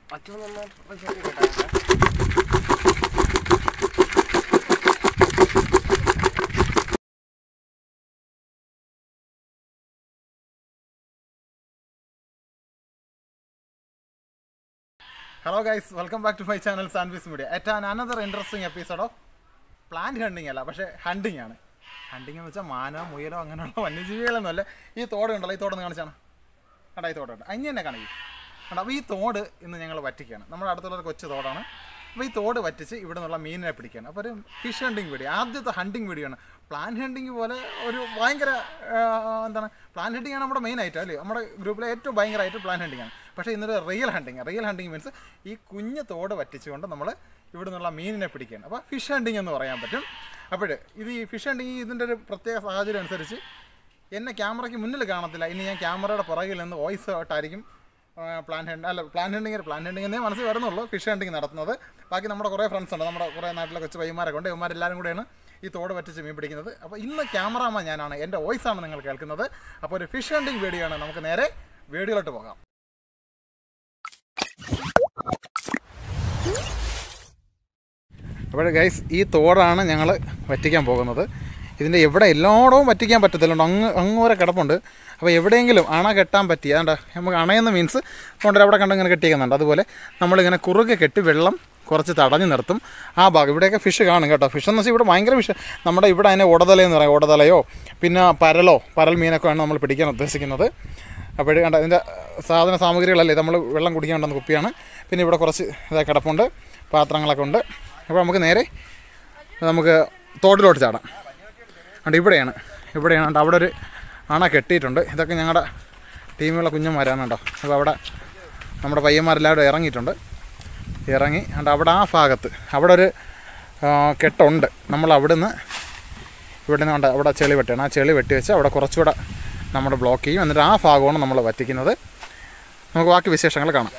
Hello guys, welcome back to my channel Sandwich Media. At another interesting episode of plant hunting അല്ല പക്ഷേ hunting ആണ്. Hunting എന്ന് വെച്ചാൽ മാനോ മുയലോ അങ്ങനെയുള്ള വന്യജീവികളൊന്നുമല്ല. ഈ തോട് ഉണ്ടല്ലോ, ഈ തോടൊന്ന് കാണിച്ചാണ്. കണ്ടാ ഈ തോടുണ്ട്, അതിന് തന്നെ കാണിക്കും. കണ്ടാ അപ്പോൾ ഈ തോട് ഇന്ന് ഞങ്ങൾ വറ്റിക്കുകയാണ്. നമ്മുടെ അടുത്തുള്ളൊരു കൊച്ചു തോടാണ്. അപ്പോൾ ഈ തോട് വറ്റിച്ച് ഇവിടെ നിന്നുള്ള മീനിനെ പിടിക്കുകയാണ്. അപ്പോൾ ഒരു ഫിഷ് ഹണ്ടിങ് വീഡിയോ, ആദ്യത്തെ ഹണ്ടിങ് വീഡിയോ ആണ്. പ്ലാൻ ഹണ്ടിങ് പോലെ ഒരു ഭയങ്കര എന്താണ്, പ്ലാൻ ഹണ്ടിങ് ആണ് നമ്മുടെ മെയിൻ ഐറ്റം അല്ലേ. നമ്മുടെ ഗ്രൂപ്പിലെ ഏറ്റവും ഭയങ്കരമായിട്ട് പ്ലാൻ ഹണ്ടിങ് ആണ്. പക്ഷേ ഇന്നൊരു റിയൽ ഹണ്ടിങ് മീൻസ് ഈ കുഞ്ഞ് തോട് വറ്റിച്ചുകൊണ്ട് നമ്മൾ ഇവിടെ നിന്നുള്ള മീനിനെ പിടിക്കുകയാണ്. അപ്പോൾ ഫിഷ് ഹണ്ടിങ് എന്ന് പറയാൻ പറ്റും. അപ്പോൾ ഇത് ഈ ഫിഷ് ഹണ്ടിങ് ഇതിൻ്റെ ഒരു പ്രത്യേക സാഹചര്യം അനുസരിച്ച് എന്നെ ക്യാമറയ്ക്ക് മുന്നിൽ കാണത്തില്ല. ഇനി ഞാൻ ക്യാമറയുടെ പുറകിൽ നിന്ന് വോയിസ് ആയിട്ടായിരിക്കും പ്ലാൻ ഹണ്ടിങ് എന്നേ മനസ്സിൽ വരുന്നുള്ളൂ ഫിഷ് ഹണ്ടിങ് നടത്തുന്നത്. ബാക്കി നമ്മുടെ കുറേ ഫ്രണ്ട്സ് ഉണ്ട്, നമ്മുടെ കുറേ നാട്ടിലെ കൊച്ചു പയ്യന്മാരൊക്കെ ഉണ്ട്. ഇവന്മാരെല്ലാവരും കൂടെയാണ് ഈ തോട് വറ്റിച്ച് മീൻ പിടിക്കുന്നത്. അപ്പോൾ ഇന്ന് ക്യാമറാമാൻ ഞാനാണ്, എൻ്റെ വോയിസാണ് നിങ്ങൾ കേൾക്കുന്നത്. അപ്പോൾ ഒരു ഫിഷ് ഹണ്ടിങ് വീഡിയോ ആണ്. നമുക്ക് നേരെ വീഡിയോയിലോട്ട് പോകാം. അപ്പോൾ ഗൈസ്, ഈ തോടാണ് ഞങ്ങൾ വറ്റിക്കാൻ പോകുന്നത്. ഇതിൻ്റെ എവിടെ എല്ലായിടവും വറ്റിക്കാൻ പറ്റത്തില്ല, അങ്ങ് വരെ കിടപ്പുണ്ട്. അപ്പോൾ എവിടെയെങ്കിലും അണ കെട്ടാൻ പറ്റിയ അതുകൊണ്ട് നമുക്ക് അണയെന്ന് മീൻസ് കൊണ്ടുവരെ അവിടെ കണ്ടിങ്ങനെ കെട്ടിക്കുന്നുണ്ട്. അതുപോലെ നമ്മളിങ്ങനെ കുറുകെ കെട്ടി വെള്ളം കുറച്ച് തടഞ്ഞു നിർത്തും. ആ ഭാഗം ഇവിടെയൊക്കെ ഫിഷ് കാണും കേട്ടോ. ഫിഷ് എന്ന് വെച്ചാൽ ഇവിടെ ഭയങ്കര ഫിഷ്. നമ്മുടെ ഇവിടെ അതിനെ ഉടതലയെന്ന് പറയും, ഉടതലയോ പിന്നെ പരൽ മീനൊക്കെയാണ് നമ്മൾ പിടിക്കാൻ ഉദ്ദേശിക്കുന്നത്. അപ്പോൾ കണ്ട ഇതിൻ്റെ സാമഗ്രികളല്ലേ, നമ്മൾ വെള്ളം കുടിക്കാനുണ്ടെന്ന് കുപ്പിയാണ്. പിന്നെ ഇവിടെ കുറച്ച് ഇതായി കിടപ്പുണ്ട്, പാത്രങ്ങളൊക്കെ ഉണ്ട്. അപ്പോൾ നമുക്ക് തോട്ടിലോട്ട് ചാടാം. അതുകൊണ്ട് ഇവിടെയാണ് അവിടെ ഒരു അണ കെട്ടിയിട്ടുണ്ട്. ഇതൊക്കെ ഞങ്ങളുടെ ടീമുള്ള കുഞ്ഞന്മാരാണ് കേട്ടോ. അപ്പോൾ അവിടെ നമ്മുടെ പയ്യന്മാരെല്ലാവരും ഇറങ്ങിയിട്ടുണ്ട്. ഇറങ്ങി അവിടെ ആ ഭാഗത്ത് അവിടെ ഒരു കെട്ടുണ്ട്. നമ്മൾ ഇവിടെ നിന്ന് അവിടെ ചെളി വെട്ടണം. ആ ചെളി വെട്ടി വെച്ച് അവിടെ കുറച്ചുകൂടെ നമ്മൾ ബ്ലോക്ക് ചെയ്യും. എന്നിട്ട് ആ ഭാഗമാണ് നമ്മൾ വറ്റിക്കുന്നത്. നമുക്ക് ബാക്കി വിശേഷങ്ങൾ കാണാം.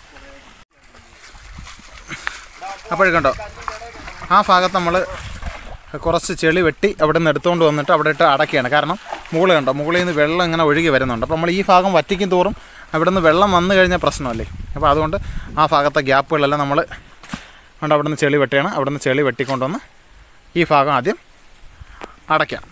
അപ്പോഴേക്കണ്ടോ ആ ഭാഗത്ത് നമ്മൾ കുറച്ച് ചെളി വെട്ടി അവിടെ നിന്ന് എടുത്തുകൊണ്ട് വന്നിട്ട് അവിടെ ഇട്ട് അടയ്ക്കുകയാണ്. കാരണം മുകളിൽ നിന്ന് വെള്ളം ഇങ്ങനെ ഒഴുകി വരുന്നുണ്ട്. അപ്പോൾ നമ്മൾ ഈ ഭാഗം വറ്റിക്കും തോറും അവിടെ നിന്ന് വെള്ളം വന്നു കഴിഞ്ഞാൽ പ്രശ്നമല്ലേ. അപ്പോൾ അതുകൊണ്ട് ആ ഭാഗത്തെ ഗ്യാപ്പുകളെല്ലാം നമ്മൾ അവിടെ നിന്ന് ചെളി വെട്ടുകയാണ്. അവിടെ നിന്ന് ചെളി വെട്ടിക്കൊണ്ടുവന്ന് ഈ ഭാഗം ആദ്യം അടയ്ക്കാം.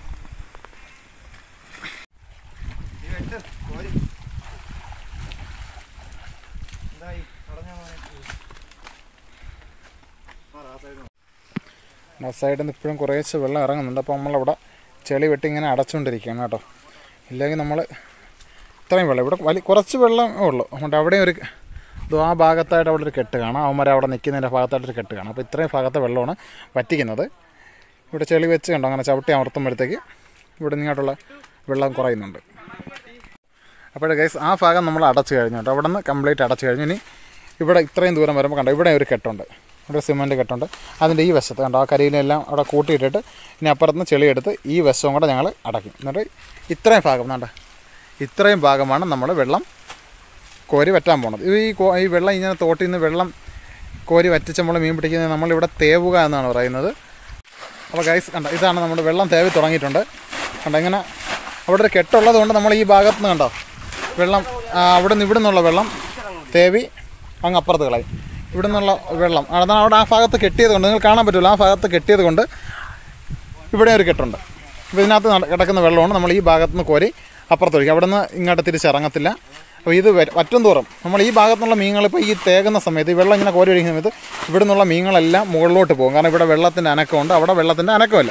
ആ സൈഡിൽ നിന്ന് ഇപ്പോഴും കുറേശ്ശെ വെള്ളം ഇറങ്ങുന്നുണ്ട്. അപ്പോൾ നമ്മളവിടെ ചെളി വെട്ടി ഇങ്ങനെ അടച്ചുകൊണ്ടിരിക്കുകയാണ് കേട്ടോ. ഇല്ലെങ്കിൽ നമ്മൾ ഇത്രയും വെള്ളം ഇവിടെ കുറച്ച് വെള്ളമേ ഉള്ളൂ. അതുകൊണ്ട് അവിടെയും ആ ഭാഗത്തായിട്ട് അവിടെ ഒരു കെട്ട് കാണാം. അവന്മാർ അവിടെ നിൽക്കുന്നതിൻ്റെ ഭാഗത്തായിട്ടൊരു കെട്ട് കാണാം. അപ്പോൾ ഇത്രയും ഭാഗത്തെ വെള്ളമാണ് വറ്റിക്കുന്നത്. ഇവിടെ ചെളി വെച്ച് കണ്ടോ, അങ്ങനെ ചവിട്ടി അമർത്തുമ്പോഴത്തേക്ക് ഇവിടെ ഇങ്ങോട്ടുള്ള വെള്ളം കുറയുന്നുണ്ട്. അപ്പോൾ ഗൈസ്, ആ ഭാഗം നമ്മൾ അടച്ചു കഴിഞ്ഞു കേട്ടോ. അവിടെ നിന്ന് കംപ്ലീറ്റ് അടച്ചു കഴിഞ്ഞു. ഇനി ഇവിടെ ഇത്രയും ദൂരം വരുമ്പോൾ കണ്ടോ, ഇവിടെ ഒരു കെട്ടുണ്ട്, ഇവിടെ സിമൻറ്റ് കെട്ടുണ്ട്. അതിൻ്റെ ഈ വശത്ത് കണ്ടോ, ആ കരിയിലെല്ലാം അവിടെ കൂട്ടിയിട്ടിട്ട് ഇനി അപ്പുറത്തുനിന്ന് ചെളിയെടുത്ത് ഈ വശവും കൂടെ ഞങ്ങൾ അടയ്ക്കും. എന്നിട്ട് ഇത്രയും ഭാഗം കണ്ടോ, ഇത്രയും ഭാഗമാണ് നമ്മൾ വെള്ളം കോരി വറ്റാൻ പോണത്. ഈ വെള്ളം ഇങ്ങനെ തോട്ടിൽ നിന്ന് വെള്ളം കോരി വറ്റിച്ച് നമ്മൾ മീൻ പിടിക്കുന്നത് നമ്മളിവിടെ തേവുക എന്നാണ് പറയുന്നത്. അപ്പോൾ ഗൈസ് കണ്ടോ, ഇതാണ് നമ്മൾ വെള്ളം തേവി തുടങ്ങിയിട്ടുണ്ട്. കണ്ടോ, ഇങ്ങനെ അവിടെ ഒരു കെട്ടുള്ളത് കൊണ്ട് നമ്മൾ ഈ ഭാഗത്ത് നിന്ന് കണ്ടോ വെള്ളം ഇവിടെ നിന്നുള്ള വെള്ളം തേവി അങ്ങ് അപ്പുറത്ത് കളയും. ഇവിടെ നിന്നുള്ള വെള്ളം അതാണ് അവിടെ ആ ഭാഗത്ത് കെട്ടിയത് കൊണ്ട് നിങ്ങൾ കാണാൻ പറ്റില്ല. ആ ഭാഗത്ത് കെട്ടിയത് കൊണ്ട് ഇവിടെ ഒരു കെട്ടുണ്ട്. അപ്പോൾ ഇതിനകത്ത് കിടക്കുന്ന വെള്ളമാണ് നമ്മൾ ഈ ഭാഗത്തുനിന്ന് കോരി അപ്പുറത്തൊഴിക്കും. അവിടെ നിന്ന് ഇങ്ങോട്ട് തിരിച്ചിറങ്ങത്തില്ല. അപ്പോൾ ഇത് വറ്റും തോറും നമ്മൾ ഈ ഭാഗത്തുനിന്നുള്ള മീനുകൾ ഇപ്പോൾ ഈ തേകുന്ന സമയത്ത് ഈ വെള്ളം ഇങ്ങനെ കോരി ഒഴിക്കുന്ന സമയത്ത് ഇവിടെ നിന്നുള്ള മീനുകളെല്ലാം മുകളിലോട്ട് പോകും. കാരണം ഇവിടെ വെള്ളത്തിൻ്റെ അനക്കമുണ്ട്, അവിടെ വെള്ളത്തിൻ്റെ അനക്കമില്ല.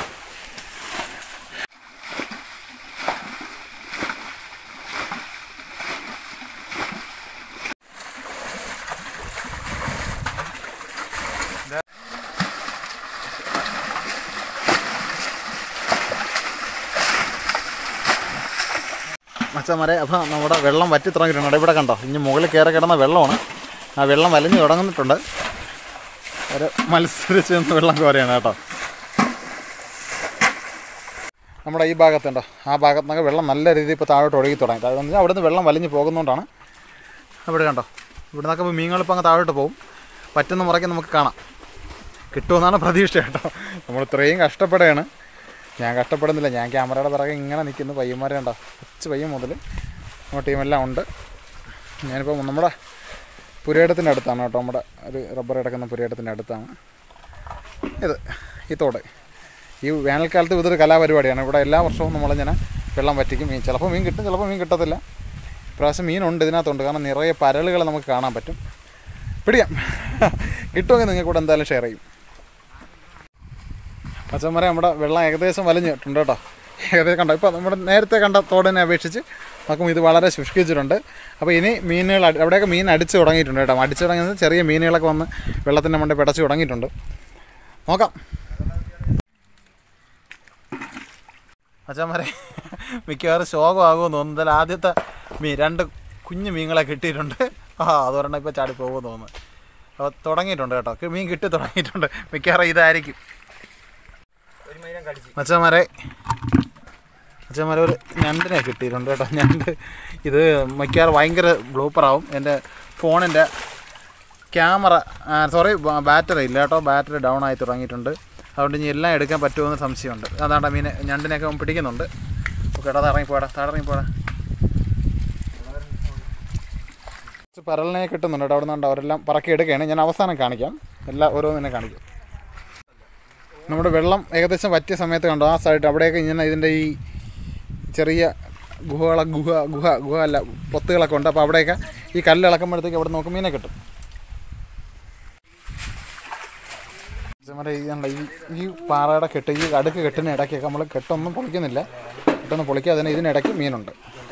മച്ചന്മാരെ, അപ്പോൾ നമ്മുടെ വെള്ളം വറ്റി തുടങ്ങിയിട്ടുണ്ട്. ഇവിടെ കണ്ടോ, ഇനി മുകളിൽ കയറി കിടന്ന വെള്ളമാണ്. ആ വെള്ളം വലിഞ്ഞ് തുടങ്ങുന്നിട്ടുണ്ട്. ഒരു മത്സരിച്ച് നിന്ന് വെള്ളം കോരയാണ് കേട്ടോ. നമ്മുടെ ഈ ഭാഗത്തുണ്ടോ, ആ ഭാഗത്തുനിന്നൊക്കെ വെള്ളം നല്ല രീതിയിൽ ഇപ്പോൾ താഴോട്ട് ഒഴുകി തുടങ്ങി. അതെന്ന് അവിടെ നിന്ന് വെള്ളം വലിഞ്ഞ് പോകുന്നതുകൊണ്ടാണ്. അവിടെ കണ്ടോ, ഇവിടെ നിന്നൊക്കെ മീനുകളിപ്പോൾ അങ്ങ് താഴോട്ട് പോകും. പറ്റുന്ന മുറയ്ക്ക് നമുക്ക് കാണാം. കിട്ടുമെന്നാണ് പ്രതീക്ഷ കേട്ടോ. നമ്മൾ ഇത്രയും കഷ്ടപ്പെടുകയാണ്. ഞാൻ കഷ്ടപ്പെടുന്നില്ല, ഞാൻ ക്യാമറയുടെ പിറകെ ഇങ്ങനെ നിൽക്കുന്നു. പയ്യന്മാരെ കണ്ടോ, കൊച്ചു പയ്യൻ മുതൽ നമ്മുടെ ടീമെല്ലാം ഉണ്ട്. ഞാനിപ്പോൾ നമ്മുടെ പുരയിടത്തിൻ്റെ അടുത്താണ് കേട്ടോ, നമ്മുടെ ഒരു റബ്ബർ കിടക്കുന്ന പുരയിടത്തിൻ്റെ അടുത്താണ് ഇത് ഈ തോട്. ഈ വേനൽക്കാലത്ത് ഇതൊരു കലാപരിപാടിയാണ്. ഇവിടെ എല്ലാ വർഷവും നമ്മളിങ്ങനെ വെള്ളം വറ്റിക്കും. ചിലപ്പോൾ മീൻ കിട്ടും, ചിലപ്പോൾ മീൻ കിട്ടത്തില്ല. ഇപ്രാവശ്യം മീനുണ്ട് ഇതിനകത്തുണ്ട്, കാരണം നിറയെ പരലുകൾ നമുക്ക് കാണാൻ പറ്റും. പിടിക്കാം, കിട്ടുമെങ്കിൽ നിങ്ങൾക്ക് കൂടെ എന്തായാലും ഷെയർ ചെയ്യും. മച്ചന്മാരെ നമ്മുടെ വെള്ളം ഏകദേശം വലിഞ്ഞിട്ടുണ്ട് കേട്ടോ. ഏകദേശം കണ്ടോ, ഇപ്പോൾ നമ്മുടെ നേരത്തെ കണ്ട തോടിനെ അപേക്ഷിച്ച് നമുക്കും ഇത് വളരെ ശുഷ്കിച്ചിട്ടുണ്ട്. അപ്പോൾ ഇനി മീനുകൾ അവിടെയൊക്കെ മീൻ അടിച്ച് തുടങ്ങിയിട്ടുണ്ട് കേട്ടോ. അടിച്ച് തുടങ്ങിയത് ചെറിയ മീനുകളൊക്കെ വന്ന് വെള്ളത്തിൻ്റെ മണ്ടേ പിടച്ച് തുടങ്ങിയിട്ടുണ്ട്. നോക്കാം മച്ചന്മാരെ, മിക്കവാറും ശോകമാകുമെന്ന് തോന്നുന്നു. എന്തായാലും ആദ്യത്തെ മീൻ 2 കുഞ്ഞു മീനുകളെ കിട്ടിയിട്ടുണ്ട്. അതുകൊണ്ടാണ് ഇപ്പോൾ ചാടി പോകുമെന്ന് തോന്നുന്നു. അപ്പോൾ തുടങ്ങിയിട്ടുണ്ട് കേട്ടോ, മീൻ കിട്ടി തുടങ്ങിയിട്ടുണ്ട്. മിക്കവാറും ഇതായിരിക്കും മച്ചന്മാരെ ഒരു ഞണ്ടിനെ കിട്ടിയിട്ടുണ്ട് കേട്ടോ. ഞണ്ട് ഇത് മിക്കവാറും ഭയങ്കര ബ്ലൂപ്പറാവും. എൻ്റെ ഫോണിൻ്റെ ക്യാമറ ബാറ്ററി ഇല്ല കേട്ടോ, ബാറ്ററി ഡൗൺ ആയി തുടങ്ങിയിട്ടുണ്ട്. അതുകൊണ്ട് ഇനി എല്ലാം എടുക്കാൻ പറ്റുമെന്ന് സംശയമുണ്ട്. അതാണ്ട് മീനെ ഞണ്ടിനെയൊക്കെ പിടിക്കുന്നുണ്ട്. ഓക്കെ ഏട്ടാ, ഇറങ്ങിപ്പോടാ, താഴെ പരലിനെ കിട്ടുന്നുണ്ട് കേട്ടോ. അവിടെ നിന്നുണ്ട് അവരെല്ലാം പറക്കി എടുക്കുകയാണ്. ഞാൻ അവസാനം കാണിക്കാം, എല്ലാം ഓരോന്നിനെ കാണിക്കാം. നമ്മുടെ വെള്ളം ഏകദേശം വറ്റിയ സമയത്ത് കണ്ടോ, ആ സൈഡ് അവിടെയൊക്കെ ഇങ്ങനെ ഇതിൻ്റെ ഈ ചെറിയ ഗുഹ അല്ല പൊത്തുകളൊക്കെ ഉണ്ട്. അപ്പോൾ അവിടെയൊക്കെ ഈ കല്ല് ഇളക്കുമ്പോഴത്തേക്ക് അവിടെ നോക്കും മീനെ കിട്ടും. ഈ പാറയുടെ കെട്ട്, ഈ അടുക്ക് കെട്ടിന് ഇടയ്ക്കൊക്കെ നമ്മൾ കെട്ടൊന്നും പൊളിക്കുന്നില്ല. കെട്ടൊന്നും പൊളിക്കാതെ തന്നെ ഇതിനിടയ്ക്ക് മീനുണ്ട്.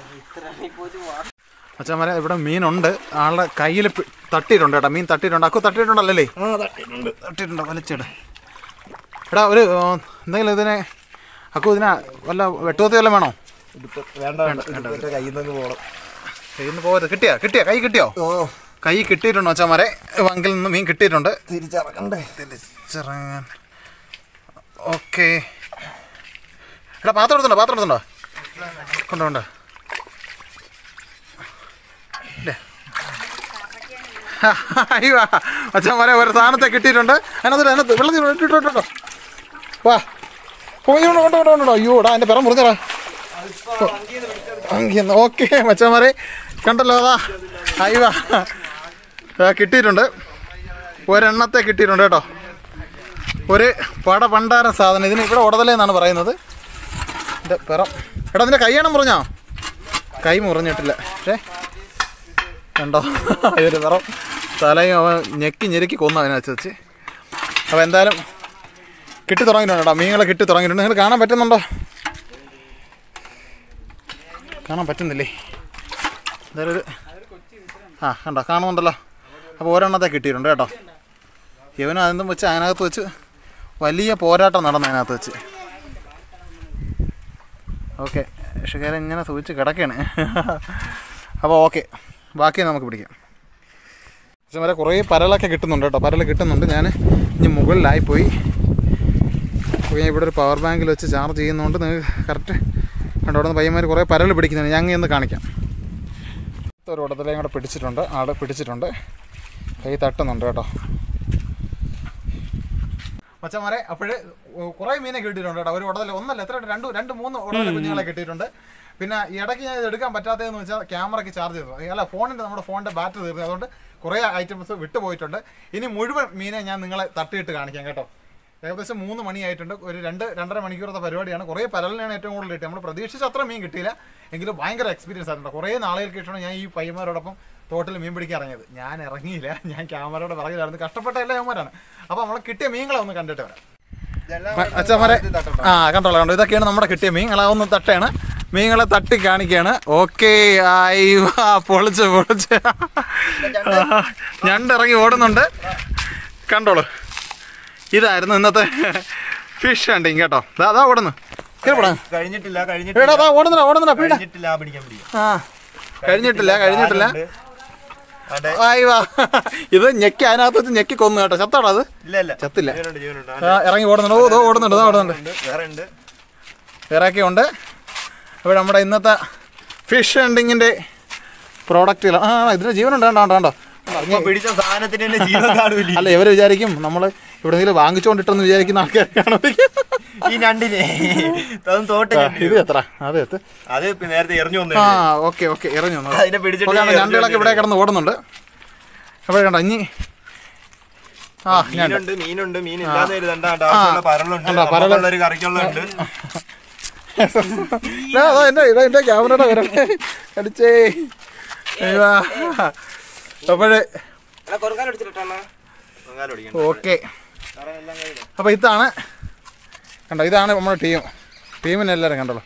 മച്ചന്മാരെ ഇവിടെ മീനുണ്ട്. ആളുടെ കയ്യിൽ തട്ടിയിട്ടുണ്ട് കേട്ടോ, മീൻ തട്ടിയിട്ടുണ്ട്. അക്കു തട്ടിയിട്ടുണ്ടല്ലേ? തട്ടിയിട്ടുണ്ട്, വലിച്ചിട്. എടാ ഒരു എന്തെങ്കിലും ഇതിനെ അക്കു ഇതിനെ വല്ല വെട്ടുകത്തി വല്ലതും വേണോ? കയ്യിൽ നിന്ന് പോകരുത്. കിട്ടിയോ കൈ കിട്ടിയോ? കൈ കിട്ടിയിട്ടുണ്ടോ മച്ചന്മാരെ? വങ്കിൽ നിന്ന് മീൻ കിട്ടിയിട്ടുണ്ട്. തിരിച്ചിറങ്ങാൻ ഓക്കെ. എടാ പാത്രം എടുത്തുണ്ടോ? കൊണ്ടുപോണ്ട. അയ്യോ മച്ചന്മാരെ ഒരു സാധനത്തെ കിട്ടിയിട്ടുണ്ട്. അതിനകത്ത് വെള്ളത്തിൽ ഇട്ടിട്ടുണ്ടോ? വാ കൊണ്ടോ. അയ്യോടാ എൻ്റെ പിറം മുറിഞ്ഞടാ. ഓക്കെ മച്ചന്മാരെ കണ്ടല്ലോ, അതാ അയ്യോ കിട്ടിയിട്ടുണ്ട്. ഒരെണ്ണത്തെ കിട്ടിയിട്ടുണ്ട് കേട്ടോ. ഒരു പണ്ടാരം സാധനം. ഇതിന് ഇവിടെ ഉടതലേന്നാണ് പറയുന്നത്. എൻ്റെ പിറം എടാ, അതിൻ്റെ കൈയാണ് മുറിഞ്ഞോ? കൈ മുറിഞ്ഞിട്ടില്ല, പക്ഷേ കണ്ടോ ഒരു പിറം തലയും അവൻ ഞെരുക്കി കൊന്നു അതിനകത്ത് വെച്ച്. അപ്പോൾ എന്തായാലും കിട്ടി തുടങ്ങിയിട്ടുണ്ട് കേട്ടോ, മീനുകളെ കിട്ടി തുടങ്ങിയിട്ടുണ്ട്. നിങ്ങൾ കാണാൻ പറ്റുന്നുണ്ടോ? കാണാൻ പറ്റുന്നില്ലേ? എന്തായാലും ഒരു കണ്ടോ, കാണുന്നുണ്ടല്ലോ. അപ്പോൾ ഒരെണ്ണത്തെ കിട്ടിയിട്ടുണ്ട് കേട്ടോ. ഇവനും അതെന്തും വെച്ച് അതിനകത്ത് വെച്ച് വലിയ പോരാട്ടം നടന്നു അതിനകത്ത് വെച്ച്. ഓക്കെ, പക്ഷേ ഇങ്ങനെ സൂചിച്ച് കിടക്കുകയാണ്. അപ്പോൾ ഓക്കെ, ബാക്കി നമുക്ക് പിടിക്കാം. പക്ഷേ വരെ കുറേ പരലൊക്കെ കിട്ടുന്നുണ്ട് കേട്ടോ, പരൽ കിട്ടുന്നുണ്ട്. ഞാൻ ഇനി മുകളിലായിപ്പോയി. അപ്പോൾ ഇവിടെ ഒരു പവർ ബാങ്കിൽ വെച്ച് ചാർജ് ചെയ്യുന്നതുകൊണ്ട് നിങ്ങൾക്ക് കറക്റ്റ് കണ്ടോ. അവിടെ നിന്ന് പയ്യന്മാർ കുറേ പരൽ പിടിക്കുന്നുണ്ട്. ഞാൻ ഒന്ന് കാണിക്കാം. ഒരു ഉടതലയും കൂടെ പിടിച്ചിട്ടുണ്ട്, ആടെ പിടിച്ചിട്ടുണ്ട്. കൈ തട്ടുന്നുണ്ട് കേട്ടോ മച്ചന്മാരെ. അപ്പോഴ് കുറേ മീനെ കിട്ടിയിട്ടുണ്ട് കേട്ടോ. ഒരു ഉടതല ഒന്നല്ല, എത്ര 2-3 ഉടതല കുഞ്ഞുങ്ങളെ കിട്ടിയിട്ടുണ്ട്. പിന്നെ ഇടയ്ക്ക് ഞാൻ ഇത് എടുക്കാൻ പറ്റാത്തതെന്ന് വെച്ചാൽ ക്യാമറയ്ക്ക് ചാർജ് ചെയ്തു, അല്ല നമ്മുടെ ഫോണിൻ്റെ ബാറ്ററി തീർന്നു. അതുകൊണ്ട് കുറേ ഐറ്റംസ് വിട്ടുപോയിട്ടുണ്ട്. ഇനി മുഴുവൻ മീനെ ഞാൻ നിങ്ങളെ തട്ടിയിട്ട് കാണിക്കാം കേട്ടോ. ഏകദേശം 3 മണിയായിട്ടുണ്ട്. ഒരു 2-2.5 മണിക്കൂറത്തെ പരിപാടിയാണ്. കുറേ പരലിനാണ് ഏറ്റവും കൂടുതൽ കിട്ടിയത്. നമ്മൾ പ്രതീക്ഷിച്ച അത്ര മീൻ കിട്ടിയില്ല, എങ്കിലും ഭയങ്കര എക്സ്പീരിയൻസ് ആയിട്ടുണ്ട്. കുറേ നാളുകൾക്ക് ശേഷമാണ് ഞാൻ ഈ പയ്യന്മാരോടൊപ്പം തോട്ടിൽ മീൻ പിടിക്കാൻ ഇറങ്ങിയത്. ഞാൻ ഇറങ്ങിയില്ല, ഞാൻ ക്യാമറയുടെ പിറകിലായിരുന്നു. കഷ്ടപ്പെട്ട എല്ലാ യവന്മാരാണ്. അപ്പോൾ നമ്മൾ കിട്ടിയ മീനുകളെ ഒന്ന് കണ്ടിട്ട് വരാം അച്ഛന്മാരെ. കണ്ടോളാം, കണ്ടോ, ഇതൊക്കെയാണ് നമ്മുടെ കിട്ടിയ മീൻ. ഒന്ന് തട്ടയാണ്, മീനുകളെ തട്ടി കാണിക്കുകയാണ്. ഓക്കെ, പൊളിച്ച് ഞണ്ടിറങ്ങി ഓടുന്നുണ്ട്. കണ്ടോളൂ, ഇതായിരുന്നു ഇന്നത്തെ ഫിഷ് ഹണ്ടിങ് കേട്ടോ. അതാ ഓടുന്നു, കഴിഞ്ഞിട്ടില്ല. ഇത് ഞെക്കി അതിനകത്ത് വെച്ച് ഞെക്കി കൊന്നു കേട്ടോ. ചത്താണോ? അത് ചത്തില്ല, ഇറങ്ങി ഓടുന്നുണ്ട്. ഓടുന്നുണ്ട്. വേറെയൊക്കെ ഉണ്ട്. അപ്പോൾ നമ്മുടെ ഇന്നത്തെ ഫിഷ് ഹണ്ടിങ്ങിൻ്റെ പ്രോഡക്റ്റുകൾ ഇതിന് ജീവനുണ്ട്. കണ്ടോ പിടിച്ച സാധനത്തിന് അല്ല, ഇവർ വിചാരിക്കും നമ്മൾ എവിടെയെങ്കിലും വാങ്ങിച്ചുകൊണ്ടിട്ടെന്ന് വിചാരിക്കുന്ന ആൾക്കാർക്കാണ് ഈ ഞണ്ടിനെ. ഇത് എത്ര? അത് നേരത്തെ എറിഞ്ഞു വന്നു. ഓക്കെ എറിഞ്ഞു വന്നു. ഞണ്ടുകളൊക്കെ ഇവിടെ കിടന്ന് ഓടുന്നുണ്ട്. അപ്പോൾ കണ്ടോ ഇനി മീനുണ്ട് മീൻ ഇല്ലാതെ ഇരുതണ്ട പരലുള്ളൊരു കറിക്കുള്ളുണ്ട്. എന്റെ ക്യാമറയുടെ വരട്ടെ അടിച്ചേ. അപ്പോഴേ ഓക്കെ. അപ്പോൾ ഇതാണ് കണ്ടോ, ഇതാണ് നമ്മുടെ ടീമിനെല്ലാവരും കണ്ടല്ലോ.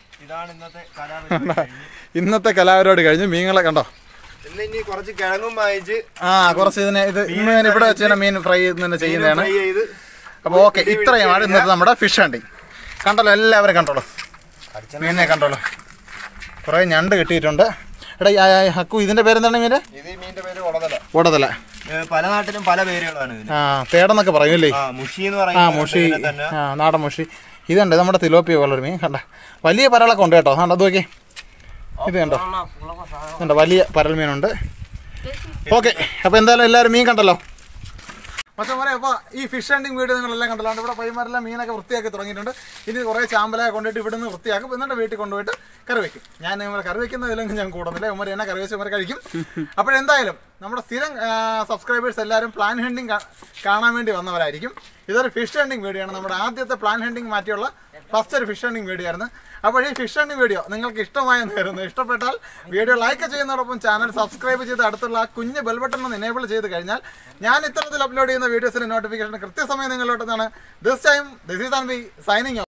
ഇന്നത്തെ കലാപരിപാടി കഴിഞ്ഞ് മീനുകളെ കണ്ടോ. കുറച്ച് കിഴങ്ങും വാങ്ങിച്ച് കുറച്ച് ഇന്ന് ഞാൻ ഇവിടെ വെച്ച് മീൻ ഫ്രൈ തന്നെ ചെയ്യുന്നതാണ്. അപ്പോൾ ഓക്കെ, ഇത്രയുമാണ് ഇന്നത്തെ നമ്മുടെ ഫിഷ് ഹണ്ടിങ്. കണ്ടല്ലോ എല്ലാവരും കണ്ടോളൂ, മീനിനെ കണ്ടോളൂ. കുറേ ഞണ്ട് കിട്ടിയിട്ടുണ്ട്. എടാ ഹക്കു, ഇതിന്റെ പേരെന്താണ് മീൻ്റെ? മീനിന്റെ പേര് ഓടതല. പല നാട്ടിലും പല പേരുകളാണ്. തേടെന്നൊക്കെ പറയൂല്ലേ? മുഷി എന്ന് പറയുന്നത്. മുഷി, നാടൻ മുഷി. ഇതുണ്ട് നമ്മുടെ തിലോപ്പിയ പോലൊരു മീൻ. കണ്ട വലിയ പരളൊക്കെ ഉണ്ട് കേട്ടോ. അത് നോക്കി, ഇത് കണ്ടോ, കണ്ടോ വലിയ പരൽ മീനുണ്ട്. ഓക്കെ, അപ്പോൾ എന്തായാലും എല്ലാവരും മീൻ കണ്ടല്ലോ. പക്ഷേ പറയാം, അപ്പോൾ ഈ ഫിഷ് ഹണ്ടിങ് വീഡിയോ നിങ്ങളെല്ലാം കണ്ടല്ലോ. ഇവിടെ പയ്യന്മാരെല്ലാം മീനൊക്കെ വൃത്തിയാക്കി തുടങ്ങിയിട്ടുണ്ട്. ഇനി കുറേ ചാമ്പലൊക്കെ കൊണ്ടുപോയിട്ട് ഇവിടെ നിന്ന് വൃത്തിയാക്കും, എന്നിട്ട് വീട്ടിൽ കൊണ്ടുപോയിട്ട് കറി വയ്ക്കും. ഞാൻ ഇവരെ കറി വയ്ക്കുന്നതിലൊന്നും ഞാൻ കൂടുന്നില്ല, ഇവർ എന്നെ കറി വെച്ച് ഇവരെ കഴിക്കും. അപ്പോഴെന്തായാലും നമ്മുടെ സ്ഥിരം സബ്സ്ക്രൈബേഴ്സ് എല്ലാവരും പ്ലാൻ ഹണ്ടിങ് കാണാൻ വേണ്ടി വന്നവരായിരിക്കും. ഇതൊരു ഫിഷ് ഹണ്ടിങ് വീഡിയോ ആണ്. നമ്മുടെ ആദ്യത്തെ പ്ലാൻ ഹണ്ടിങ് മാറ്റിയുള്ള ഫസ്റ്റ് ഒരു ഫിഷ് ഹണ്ടിങ് വീഡിയോ ആയിരുന്നു. അപ്പോൾ ഈ ഫിഷ് ഹണ്ടിങ് വീഡിയോ നിങ്ങൾക്ക് ഇഷ്ടമായെന്ന് കരുതുന്നു. ഇഷ്ടപ്പെട്ടാൽ വീഡിയോ ലൈക്ക് ചെയ്യുന്നതോടൊപ്പം ചാനൽ സബ്സ്ക്രൈബ് ചെയ്ത് അടുത്തുള്ള ആ കുഞ്ഞ് ബെൽ ബട്ടൺ ഒന്ന് എനേബിൾ ചെയ്ത് കഴിഞ്ഞാൽ ഞാൻ ഇത്തരത്തിൽ അപ്ലോഡ് ചെയ്യുന്ന വീഡിയോസിൻ്റെ നോട്ടിഫിക്കേഷൻ കൃത്യസമയം നിങ്ങളിലോട്ടെന്നാണ്. This is Anvi signing of.